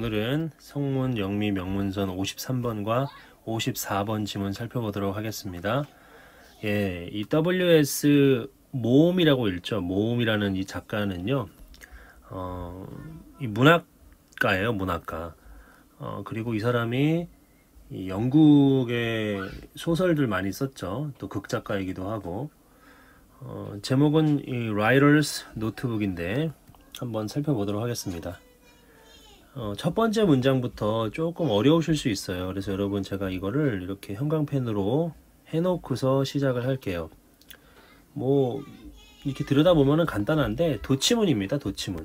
오늘은 성문 영미 명문선 53번과 54번 지문 살펴보도록 하겠습니다. 이 W.S. 모음이라고 읽죠. 모음이라는 이 작가는요, 이 문학가예요, 문학가. 그리고 이 사람이 이 영국의 소설들 많이 썼죠. 또 극작가이기도 하고. 제목은 이 Writer's Notebook인데 한번 살펴보도록 하겠습니다. 첫 번째 문장부터 조금 어려우실 수 있어요. 그래서 여러분 제가 이거를 이렇게 형광펜으로 해놓고서 시작을 할게요. 뭐 이렇게 들여다보면 간단한데 도치문입니다. 도치문.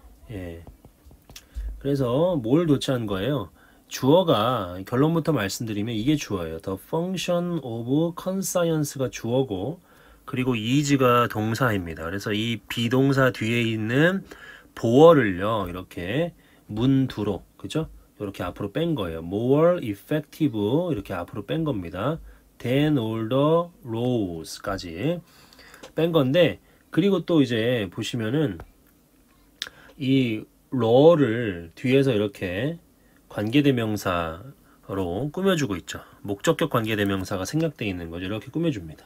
그래서 뭘 도치한 거예요? 주어가 결론부터 말씀드리면 이게 주어예요. The function of conscience가 주어고, 그리고 is가 동사입니다. 그래서 이 비동사 뒤에 있는 보어를요, 이렇게 문두로, 그죠? 이렇게 앞으로 뺀 거예요. more effective, 이렇게 앞으로 뺀 겁니다. than all the laws까지 뺀 건데, 그리고 또 이제 보시면은 이 law를 뒤에서 이렇게 관계대명사로 꾸며주고 있죠. 목적격 관계대명사가 생략되어 있는 거죠. 이렇게 꾸며줍니다.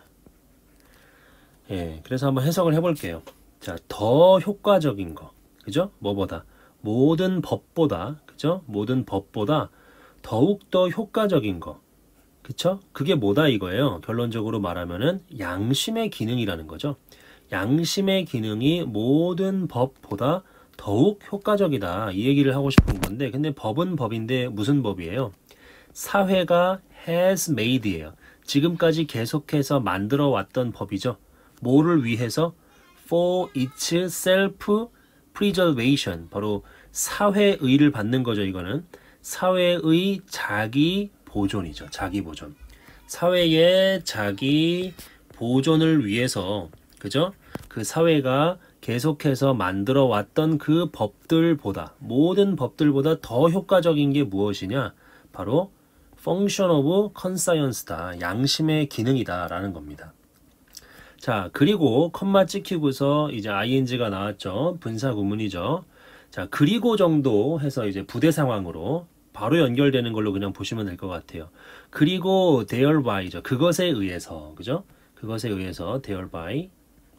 그래서 한번 해석을 해볼게요. 자, 더 효과적인 거, 그죠? 뭐보다? 모든 법보다, 그죠? 모든 법보다 더욱더 효과적인 거, 그쵸? 그게 뭐다 이거예요. 결론적으로 말하면은 양심의 기능이라는 거죠. 양심의 기능이 모든 법보다 더욱 효과적이다, 이 얘기를 하고 싶은 건데, 근데 법은 법인데 무슨 법이에요? 사회가 has made예요. 지금까지 계속해서 만들어 왔던 법이죠. 뭐를 위해서? for its self preservation, 바로 사회의를 받는 거죠. 이거는 사회의 자기 보존이죠. 자기 보존. 사회의 자기 보존을 위해서, 그죠? 그 사회가 계속해서 만들어 왔던 그 법들보다, 모든 법들보다 더 효과적인 게 무엇이냐? 바로 function of conscience다. 양심의 기능이다 라는 겁니다. 자, 그리고 컴마 찍히고서 이제 ing가 나왔죠. 분사 구문이죠. 자, 그리고 정도 해서 이제 부대 상황으로 바로 연결되는 걸로 그냥 보시면 될 것 같아요. 그리고 thereby 죠. 그것에 의해서, 그죠? 그것에 의해서 thereby.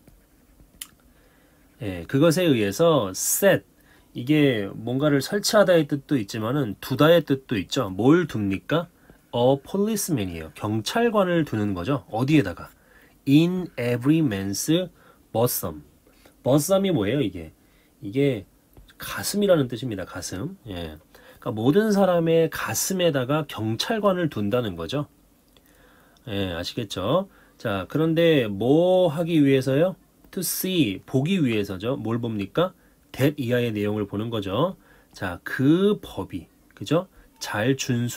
그것에 의해서 set, 이게 뭔가를 설치하다의 뜻도 있지만은 두다의 뜻도 있죠. 뭘 둡니까? a policeman이에요. 경찰관을 두는 거죠. 어디에다가? in every man's bosom. bosom이 뭐예요? 이게 가슴이라는 뜻입니다. 가슴. 그러니까 모든 사람의 가슴에다가 경찰관을 둔다는 거죠. 아시겠죠? 자, 그런데 뭐 하기 위해서요? to see, 보기 위해서죠. 뭘 봅니까? that 이하의 내용을 보는 거죠. 자, 그 법이, 그죠? 잘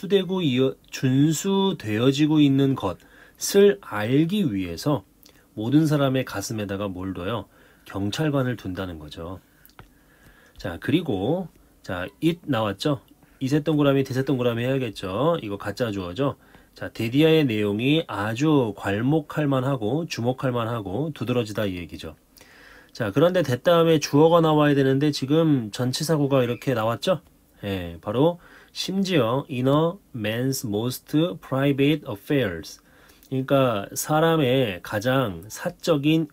준수되어지고 있는 것을 알기 위해서 모든 사람의 가슴에다가 뭘 둬요? 경찰관을 둔다는 거죠. 자, 그리고 자, it 나왔죠? 이세 동그라미 대세 동그라미 해야겠죠? 이거 가짜 주어죠? 자, 데디아의 내용이 아주 괄목할 만하고 주목할 만하고 두드러지다 이 얘기죠. 자, 그런데 that 다음에 주어가 나와야 되는데 지금 전치사구가 이렇게 나왔죠? 바로 심지어 in a man's most private affairs, 그러니까 사람의 가장 사적인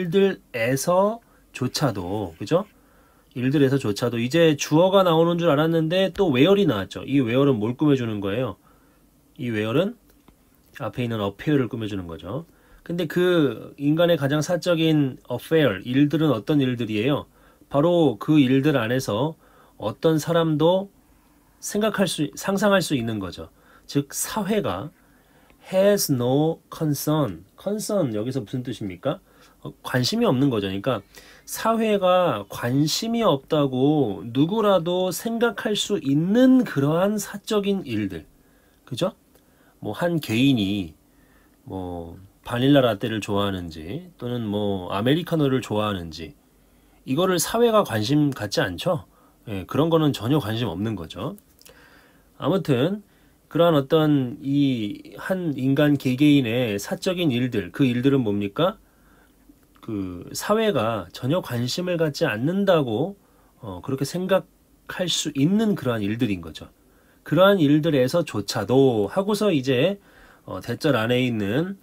일들에서조차도, 그죠? 일들에서조차도 이제 주어가 나오는 줄 알았는데 또 where이 나왔죠. 이 where은 뭘 꾸며주는 거예요? 이 where은 앞에 있는 affair를 꾸며주는 거죠. 근데 그 인간의 가장 사적인 affair, 일들은 어떤 일들이에요? 바로 그 일들 안에서 어떤 사람도 상상할 수 있는 거죠. 즉 사회가 has no concern. concern 여기서 무슨 뜻입니까? 관심이 없는 거죠. 그러니까 사회가 관심이 없다고 누구라도 생각할 수 있는 그러한 사적인 일들, 그죠? 뭐 한 개인이 뭐 바닐라 라떼를 좋아하는지 또는 뭐 아메리카노를 좋아하는지 이거를 사회가 관심 갖지 않죠. 그런 거는 전혀 관심 없는 거죠. 아무튼 그러한 어떤 이 한 인간 개개인의 사적인 일들, 그 일들은 뭡니까? 그 사회가 전혀 관심을 갖지 않는다고 그렇게 생각 할 수 있는 그러한 일들인 거죠. 그러한 일들에서조차도 하고서 이제 대절 안에 있는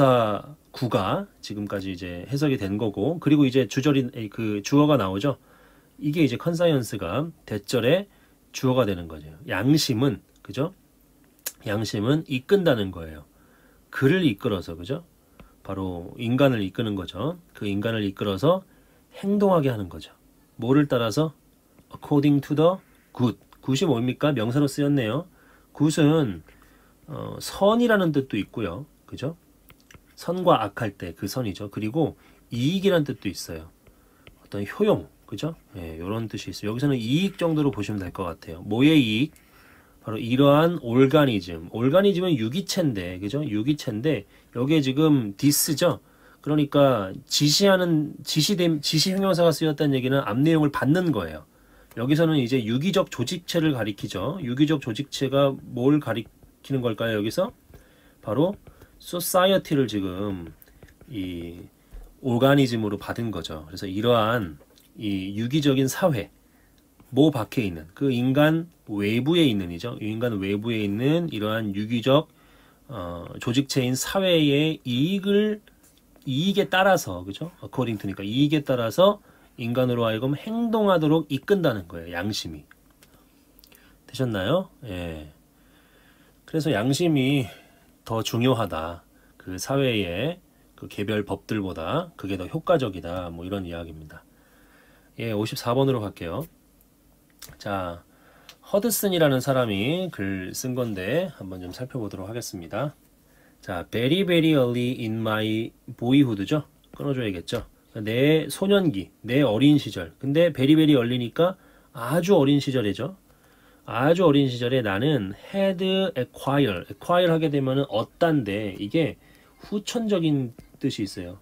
부사구가 지금까지 이제 해석이 된 거고, 그리고 이제 주절인 그 주어가 나오죠. 이게 이제 컨사이언스가 대절의 주어가 되는 거죠. 양심은, 그죠? 양심은 이끈다는 거예요. 그를 이끌어서, 그죠? 바로 인간을 이끄는 거죠. 그 인간을 이끌어서 행동하게 하는 거죠. 뭐를 따라서? according to the good. good이 뭡니까? 명사로 쓰였네요. good은 선이라는 뜻도 있고요. 그죠? 선과 악할 때 그 선이죠. 그리고 이익이라는 뜻도 있어요. 어떤 효용, 그죠? 예, 이런 뜻이 있어요. 여기서는 이익 정도로 보시면 될 것 같아요. 뭐의 이익? 바로 이러한 올가니즘. 올가니즘은 유기체인데, 그죠? 유기체인데 여기에 지금 디스죠. 그러니까 지시 형용사가 쓰였다는 얘기는 앞 내용을 받는 거예요. 여기서는 이제 유기적 조직체를 가리키죠. 유기적 조직체가 뭘 가리키는 걸까요? 여기서 바로 society를 지금 이 오가니즘으로 받은 거죠. 그래서 이러한 이 유기적인 사회, 모 밖에 있는 그 인간 외부에 있는이죠. 인간 외부에 있는 이러한 유기적 조직체인 사회의 이익에 따라서, 그죠? according to니까 이익에 따라서 인간으로 하여금 행동하도록 이끈다는 거예요. 양심이. 되셨나요? 예. 그래서 양심이 더 중요하다. 그 사회의 그 개별 법들보다 그게 더 효과적이다. 뭐 이런 이야기입니다. 예, 54번으로 갈게요. 자, 허드슨이라는 사람이 글 쓴 건데 한번 좀 살펴보도록 하겠습니다. 자, very very early in my boyhood죠. 끊어줘야겠죠. 내 소년기, 내 어린 시절. 근데 very very early니까 아주 어린 시절이죠. 아주 어린 시절에 나는 had acquire 하게 되면은 얻다인데 이게 후천적인 뜻이 있어요.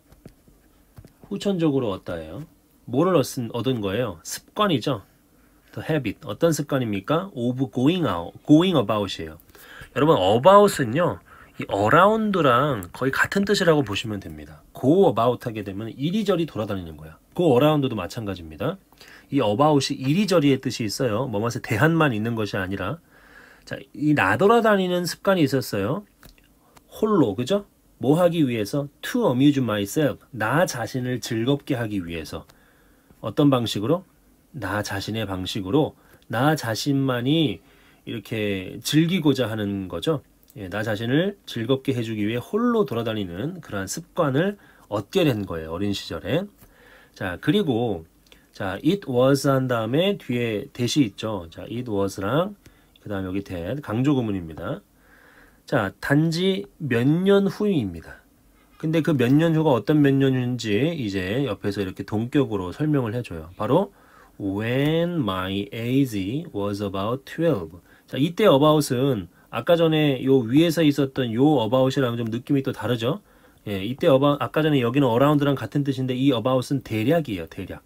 후천적으로 얻다예요. 뭐를 얻은 거예요? 습관이죠. The habit. 어떤 습관입니까? of going about이에요. 여러분, about은요, 이 around랑 거의 같은 뜻이라고 보시면 됩니다. go about 하게 되면 이리저리 돌아다니는 거야. go around도 마찬가지입니다. 이 about이 이리저리의 뜻이 있어요. 뭐뭐에 대한만 있는 것이 아니라. 자, 이 나돌아다니는 습관이 있었어요. 홀로, 그죠? 뭐 하기 위해서? To amuse myself. 나 자신을 즐겁게 하기 위해서. 어떤 방식으로? 나 자신의 방식으로 나 자신만이 이렇게 즐기고자 하는 거죠. 예, 나 자신을 즐겁게 해주기 위해 홀로 돌아다니는 그러한 습관을 얻게 된 거예요. 어린 시절에. 자, 그리고 자, it was 한 다음에 뒤에 that이 있죠. 자, it was랑 그 다음에 여기 that 강조 구문입니다. 자, 단지 몇 년 후입니다. 근데 그 몇 년 후가 어떤 몇 년 후인지 이제 옆에서 이렇게 동격으로 설명을 해줘요. 바로 when my age was about 12. 자, 이때 about은 아까 전에 요 위에서 있었던 요 about이랑 좀 느낌이 또 다르죠. 예, 이때 아까 전에 여기는 around랑 같은 뜻인데 이 about은 대략이에요. 대략.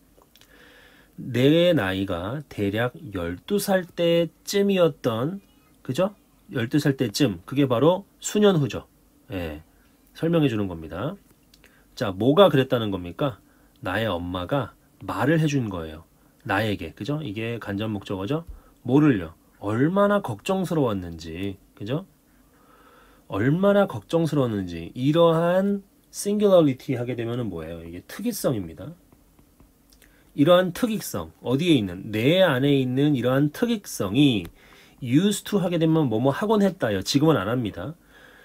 내 나이가 대략 12살 때쯤이었던, 그죠? 12살 때쯤. 그게 바로 수년 후죠. 예, 설명해 주는 겁니다. 자, 뭐가 그랬다는 겁니까? 나의 엄마가 말을 해준 거예요. 나에게, 그죠? 이게 간접 목적어죠? 뭐를요? 얼마나 걱정스러웠는지, 그죠? 얼마나 걱정스러웠는지. 이러한 singularity 하게 되면은 뭐예요? 이게 특이성입니다. 이러한 특이성, 어디에 있는? 내 안에 있는 이러한 특이성이 used to 하게 되면 뭐뭐 하곤 했다요. 지금은 안 합니다.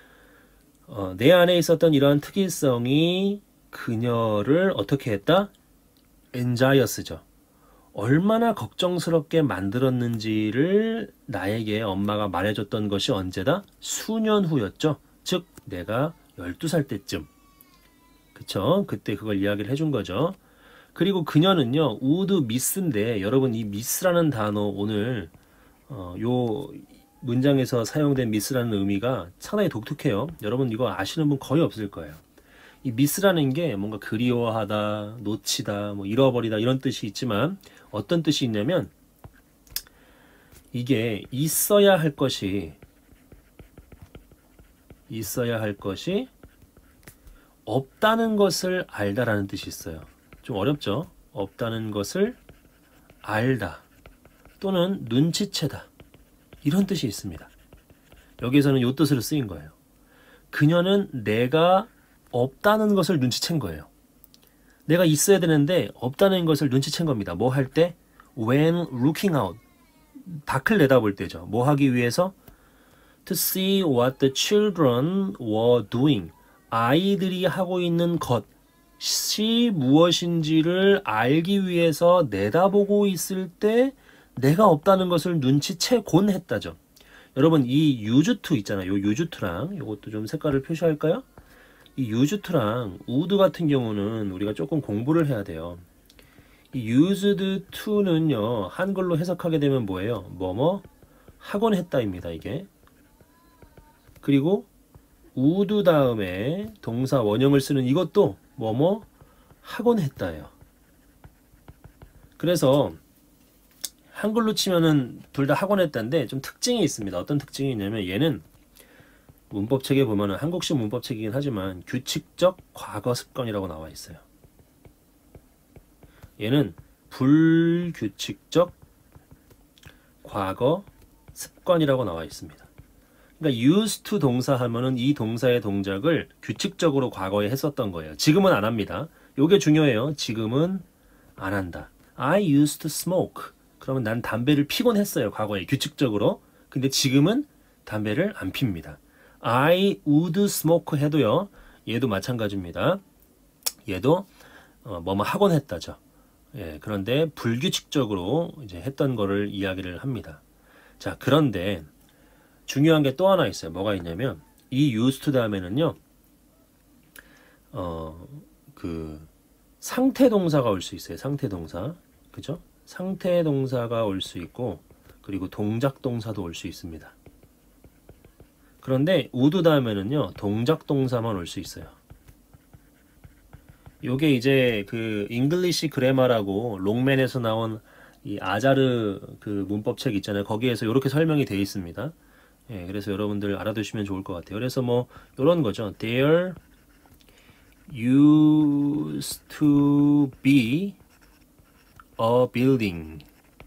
내 안에 있었던 이러한 특이성이 그녀를 어떻게 했다? anxious죠. 얼마나 걱정스럽게 만들었는지를 나에게 엄마가 말해줬던 것이 언제다? 수년 후였죠. 즉 내가 12살 때쯤. 그쵸? 그때 그걸 이야기를 해준 거죠. 그리고 그녀는요, would miss인데 여러분 이 miss라는 단어 오늘 요 문장에서 사용된 miss라는 의미가 상당히 독특해요. 여러분 이거 아시는 분 거의 없을 거예요. 이 miss라는 게 뭔가 그리워하다, 놓치다, 뭐 잃어버리다 이런 뜻이 있지만 어떤 뜻이 있냐면 이게 있어야 할 것이 없다는 것을 알다라는 뜻이 있어요. 좀 어렵죠? 없다는 것을 알다. 또는 눈치채다 이런 뜻이 있습니다. 여기에서는 이 뜻으로 쓰인 거예요. 그녀는 내가 없다는 것을 눈치챈 거예요. 내가 있어야 되는데 없다는 것을 눈치챈 겁니다. 뭐 할 때? When looking out. 밖을 내다볼 때죠. 뭐 하기 위해서? To see what the children were doing. 아이들이 하고 있는 것이 무엇인지를 알기 위해서 내다보고 있을 때 내가 없다는 것을 눈치채곤 했다죠. 여러분 이 used to 있잖아요. 요 used to랑 이것도 좀 색깔을 표시할까요? 이 used to랑 would 같은 경우는 우리가 조금 공부를 해야 돼요. 이 used to는요 한글로 해석하게 되면 뭐예요? 뭐뭐 하곤 했다입니다. 이게. 그리고 would 다음에 동사 원형을 쓰는 이것도 뭐뭐 하곤 했다예요. 그래서 한글로 치면은 둘 다 하곤 했다인데 좀 특징이 있습니다. 어떤 특징이 있냐면 얘는 문법책에 보면은 한국식 문법책이긴 하지만 규칙적 과거 습관이라고 나와 있어요. 얘는 불규칙적 과거 습관이라고 나와 있습니다. 그러니까 used to 동사 하면은 이 동사의 동작을 규칙적으로 과거에 했었던 거예요. 지금은 안 합니다. 요게 중요해요. 지금은 안 한다. I used to smoke. 그러면 난 담배를 피곤 했어요. 과거에 규칙적으로. 근데 지금은 담배를 안 핍니다. I would smoke 해도요. 얘도 마찬가지입니다. 얘도 뭐뭐 하곤 했다죠. 예, 그런데 불규칙적으로 이제 했던 거를 이야기를 합니다. 자, 그런데 중요한 게 또 하나 있어요. 뭐가 있냐면 이 used to 다음에는요. 그 상태 동사가 올 수 있어요. 상태 동사. 그죠? 상태 동사가 올 수 있고 그리고 동작 동사도 올 수 있습니다. 그런데 would 다음에는요. 동작 동사만 올 수 있어요. 요게 이제 그 잉글리시 그래머라고 롱맨에서 나온 이 아자르 그 문법책 있잖아요. 거기에서 이렇게 설명이 되어 있습니다. 예, 그래서 여러분들 알아두시면 좋을 것 같아요. 그래서 뭐 이런 거죠. There used to be a building.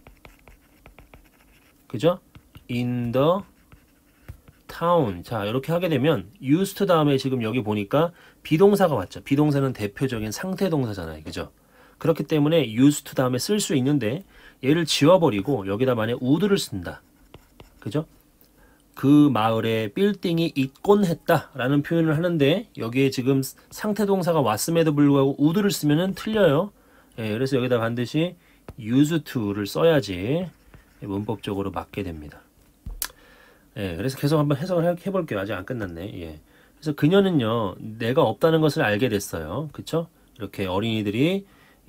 그죠? In the town. 자, 이렇게 하게 되면 used to 다음에 지금 여기 보니까 비동사가 왔죠. 비동사는 대표적인 상태 동사잖아요. 그죠? 그렇기 때문에 used to 다음에 쓸 수 있는데 얘를 지워버리고 여기다 만약 would를 쓴다. 그죠? 그 마을에 빌딩이 있곤 했다라는 표현을 하는데 여기에 지금 상태 동사가 왔음에도 불구하고 would를 쓰면은 틀려요. 예, 그래서 여기다 반드시 used to를 써야지 문법적으로 맞게 됩니다. 예, 그래서 계속 한번 해석을 해볼게요. 아직 안 끝났네. 예. 그래서 그녀는요, 내가 없다는 것을 알게 됐어요. 그쵸? 이렇게 어린이들이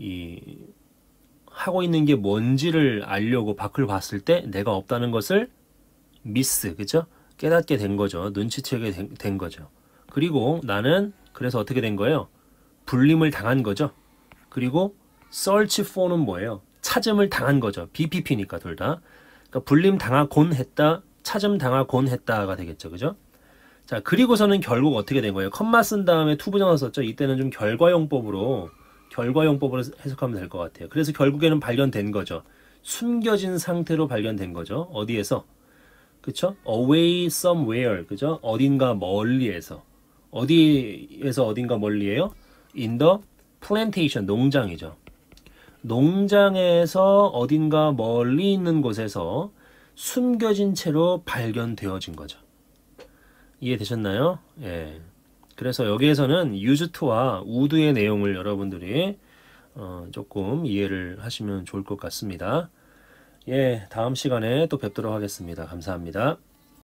하고 있는 게 뭔지를 알려고 밖을 봤을 때 내가 없다는 것을 미스, 그쵸? 깨닫게 된 거죠. 눈치채게 된 거죠. 그리고 나는 그래서 어떻게 된 거예요? 불림을 당한 거죠. 그리고 search for는 뭐예요? 찾음을 당한 거죠. BPP니까 둘 다. 그러니까 불림 당하곤 했다, 찾음 당하곤 했다가 되겠죠. 그죠? 자, 그리고서는 결국 어떻게 된 거예요? 컴마 쓴 다음에 to 부정어 썼죠. 이때는 좀 결과용법으로 해석하면 될 것 같아요. 그래서 결국에는 발견된 거죠. 숨겨진 상태로 발견된 거죠. 어디에서? 그쵸? Away somewhere. 그죠? 어딘가 멀리에서. 어디에서 어딘가 멀리에요? In the plantation. 농장이죠. 농장에서 어딘가 멀리 있는 곳에서 숨겨진 채로 발견되어진 거죠. 이해되셨나요? 예. 그래서 여기에서는 used to와 would의 내용을 여러분들이 조금 이해를 하시면 좋을 것 같습니다. 예, 다음 시간에 또 뵙도록 하겠습니다. 감사합니다.